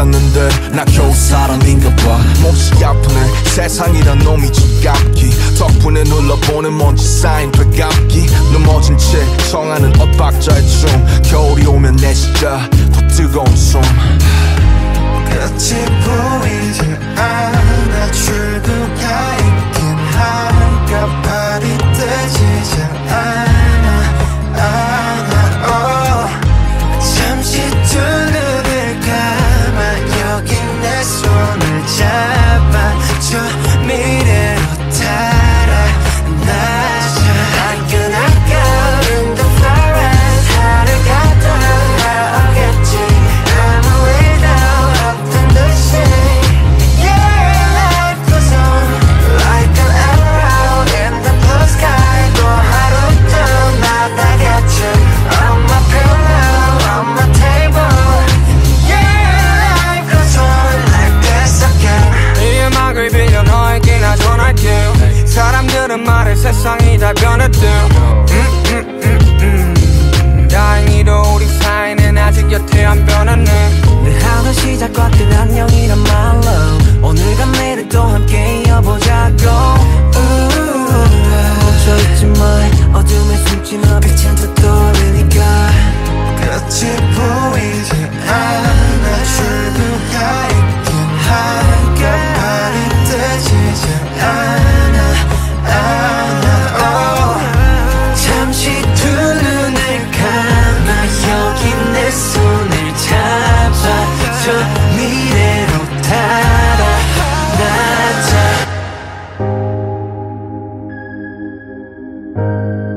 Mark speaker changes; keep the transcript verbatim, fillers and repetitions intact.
Speaker 1: 알았는데 나 겨우 사람인가 봐. 몹시 아프네 세상이란 놈이 지갑기. 덕분에 눌러보는 먼지 쌓인 되감기. 넘어진 채 청하는 엇박자의 춤. 겨울이 오면 내 시자 더 뜨거운 숨.
Speaker 2: 끝이 보이지 않아. 출구가 있긴 할까. 발이 뜨지 않아 않아. oh. 잠시 두 눈을 감아. 여기 내 손을 잡아. 저 미래로 달아나자. I cannot go in the forest. 하늘 같아 나오겠지. I'm a widow of the sea. Yeah, life goes on like an arrow in the blue sky. 또 하루도 나다겠지. On my pillow, on my table. Yeah, life goes on like this again. 이 음악을 빌려 너에게 나 전할게. 사람들은 말해 세상이 다 변했대. 음, 음, 음, 음. 다행히도 우리 사이는 아직 여태 안 변했네. 늘 하던 시작과 끝 안녕이란 말로 오늘과 내일을 또 함께 이어보자고. 멈춰있지 마. 어둠에 숨지 마. 빛은 또 떠오르니까. 끝이 보이지 않아. 출구가 있긴 할까. 발이 뜨지 않아 않아. oh. 잠시 두 눈을 감아. 여기 내 손을 잡아. 저 미래로 달아나자.